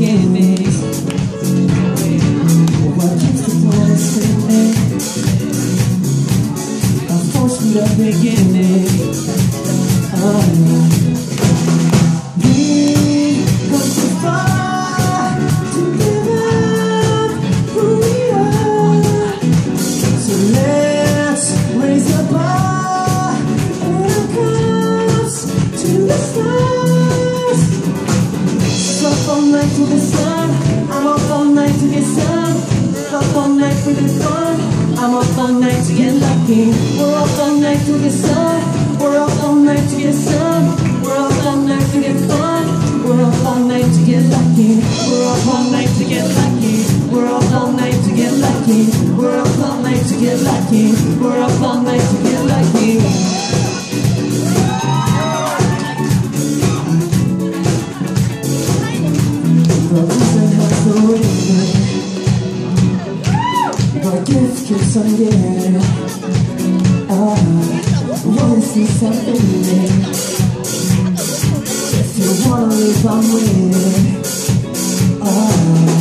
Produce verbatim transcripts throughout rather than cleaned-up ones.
beginning. What keeps the plan spinning? A force from the beginning. Oh, we go too far to give up who we are. So let's raise the bar when it comes to the stars. Up all night to the sun, I'm up all night to get sun. Up all night for the fun, I'm up all night to get lucky. We're up all night to get sun, we're up all night to get sun. We're up all night to get fun, we're up all night to get lucky. We're up all night to get lucky. We're up all night to get lucky. We're up all night to get lucky. We're up all night to get lucky. Our gift keeps on giving. Ah, wanna see something new. If you wanna live, I'm with. Ah,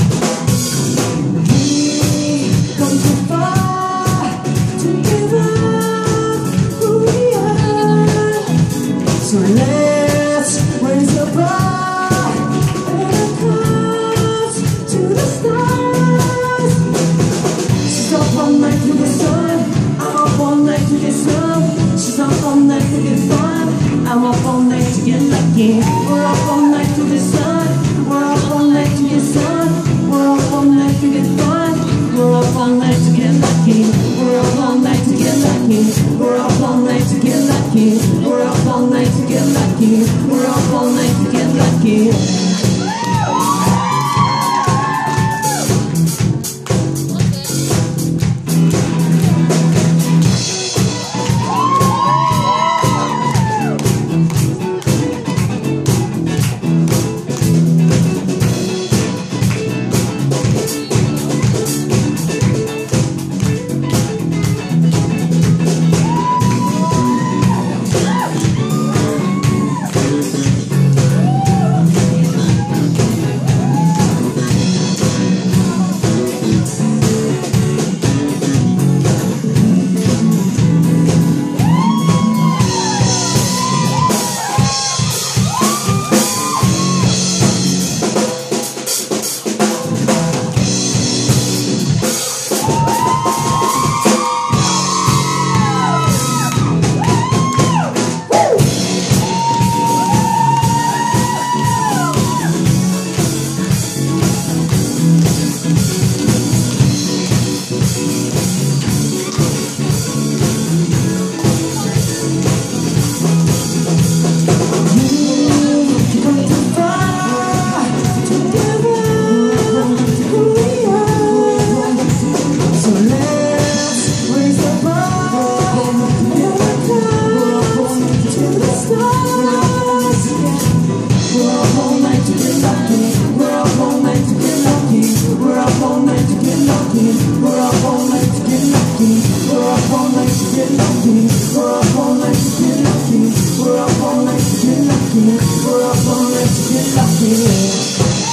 we come too far to give up who we are. So let's raise the bar when it comes to the stars. Up all night to the sun, I'm up all night to get sun. She's up all night to get fun, I'm up all night to get lucky. We're up all night to the sun, we're up all night to get sun. We're up all night to get fun, we're up all night to get lucky. We're up all night to get lucky. We're up all night to get lucky. We're up all night to get lucky. We're up all night to get lucky. We're up all night to get lucky.